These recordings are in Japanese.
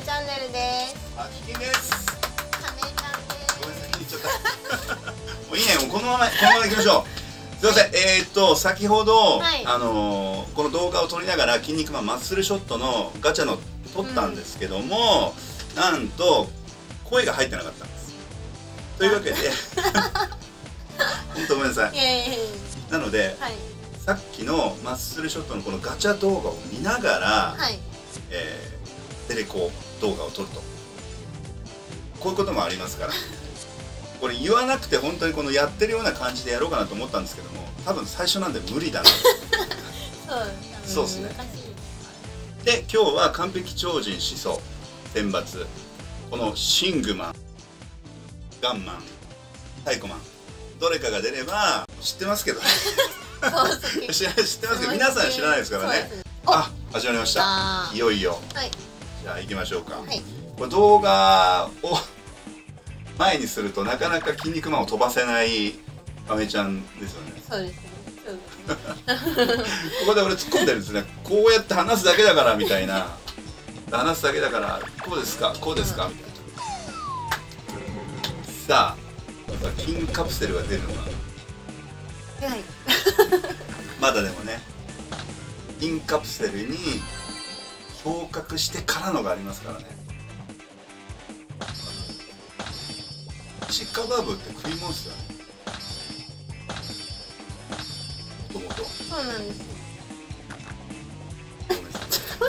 チャンネルです。 あききです。 亀井ちゃんです。 ごめんなさい、言っちゃった。もういいね、もうこのまま行きましょう。すいません、先ほど、 はい、 この動画を撮りながら筋肉マンマッスルショットのガチャの撮ったんですけども、なんと声が入ってなかったんです。というわけで本当ごめんなさい。なので、 はい、 さっきのマッスルショットのこのガチャ動画を見ながら、 はい、 テレコ動画を撮ると、こういうこともありますからこれ言わなくて本当にこのやってるような感じでやろうかなと思ったんですけども、多分最初なんで無理だなそうですね。で今日は完璧超人始祖選抜、このシングマン、ガンマン、サイコマン、どれかが出れば知ってますけどね知ってますけど皆さん知らないですからね。あ、始まりました。いよいよ。じゃあ行きましょうか。これ動画を前にするとなかなか筋肉マンを飛ばせない亀井ちゃんですよね。 そうですね。 ここで俺突っ込んでるんですね。こうやって話すだけだからみたいな、話すだけだからこうですかこうですかみたいな。さあ金カプセルが出るのかな。 はい。 まだでもね、金カプセルに昇格してからのがありますからね。シカバーブって食い物っすよね、もともと。 そうなんですよ。 ごめんなさ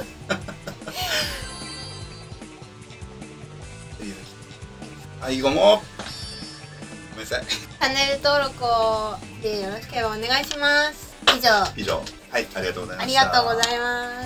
い。はい、ごめんなさい。 チャンネル登録をでよろしければお願いします。以上。 はい、ありがとうございました。 ありがとうございます。